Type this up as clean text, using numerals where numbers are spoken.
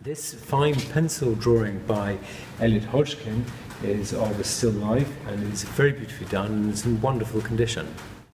This fine pencil drawing by Eliot Hodgkin is of a still life and is very beautifully done and is in wonderful condition.